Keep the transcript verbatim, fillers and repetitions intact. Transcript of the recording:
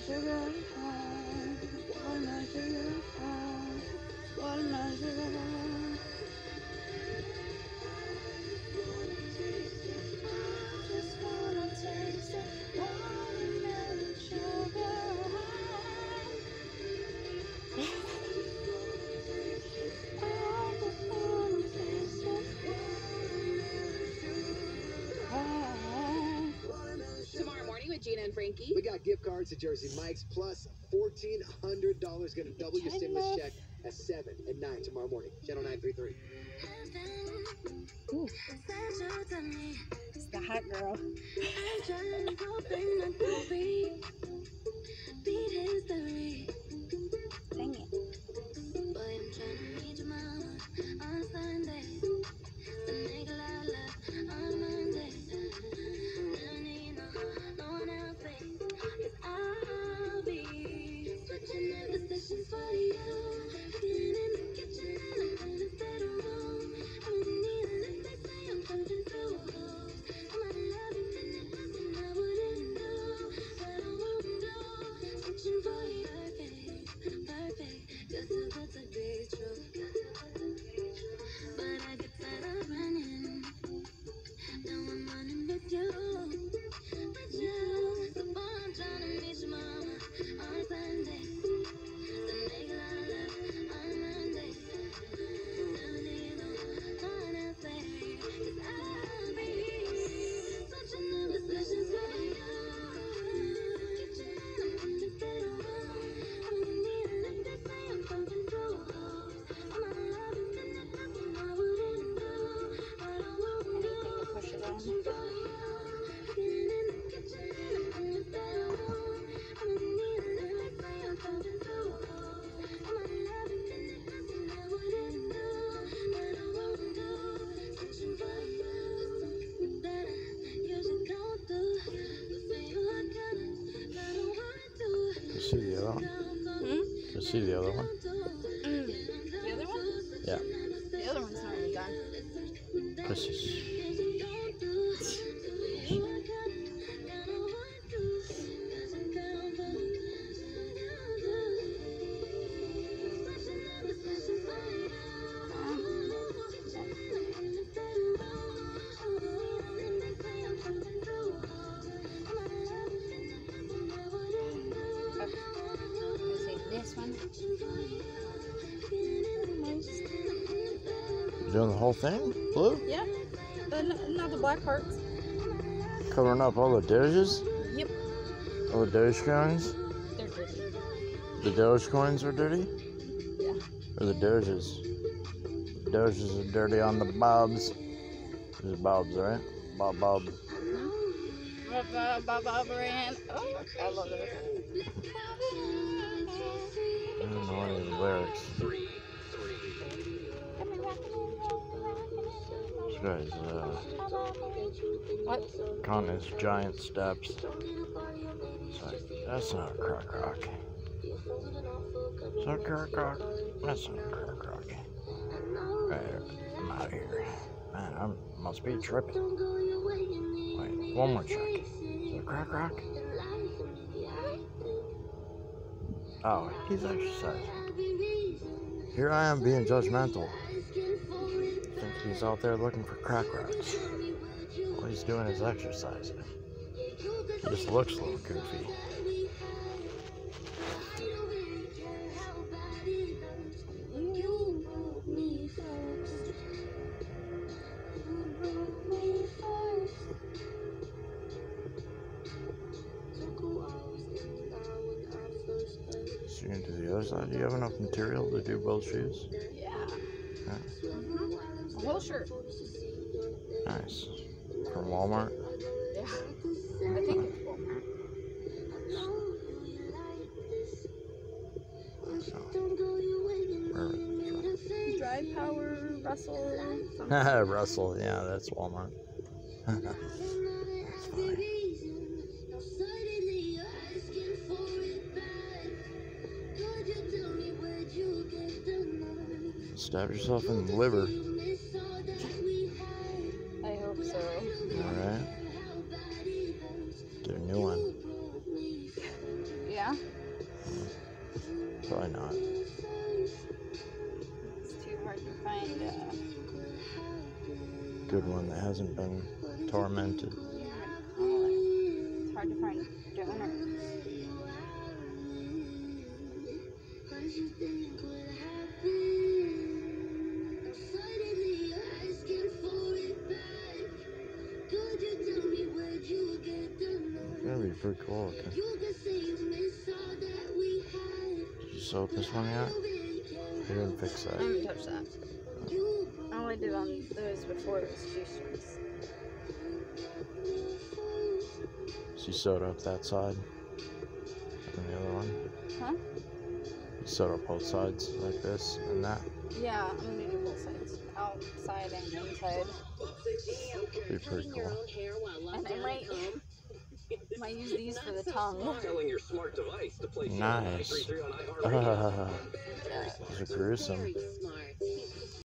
sugar high, watermelon sugar high, watermelon sugar high. Just wanna taste it, watermelon sugar high. I just wanna taste it, watermelon sugar high. Tomorrow morning with Gina and Frankie. We got gift cards to Jersey Mike's plus fourteen hundred dollars. Going to double your stimulus check at seven and nine tomorrow morning. Channel nine three three. Ooh. It's the hot girl. Dang it. See the other one? Hmm? You see the other one? Mm. The other one? Yeah. The other one's not really done. Pussies. This one. You doing the whole thing? Blue? Yeah. But not the black parts. Covering up all the doges? Yep. All the doge coins? They're dirty. The doge coins are dirty? Yeah. Or the doges? The doges are dirty on the bobs. There's bobs, right? Bob, bob. Bob, Bob, Bob, Ran. Oh, I love it. I don't know any of the lyrics. This guy's uh, What? counting his giant steps. It's like, that's not a crack rock. Is that a crack rock? That's not a crack rock. Right, I'm out of here. Man, I must be tripping. Wait, one more check. Is that a crack rock? Oh, he's exercising. Here I am being judgmental. I think he's out there looking for crack rocks. All he's doing is exercising. He just looks a little goofy. So you're gonna do the other side? Do you have enough material to do both shoes? Yeah. Yeah. Mm-hmm. A whole shirt. Nice. From Walmart? Yeah. I think it's Walmart. So, perfect. Dry Power, Russell, something. Russell, yeah, that's Walmart. That's funny. Stab yourself in the liver. I hope so. Alright. Get a new one. Yeah? Probably not. It's too hard to find a Good one that hasn't been tormented. it's hard to find donors. It's gonna be pretty cool looking. Did you sew up this one yet? You didn't fix I that. haven't touched that. All I did on those before was shoestrings. So you sewed up that side and the other one. Huh? You sewed up both sides like this and that. Yeah, I'm gonna do both sides. Outside and inside. Be pretty cool. And I might, might use these for the tongue. Telling your smart device to play Nice. three three on iHeartRadio. Uh, these are gruesome.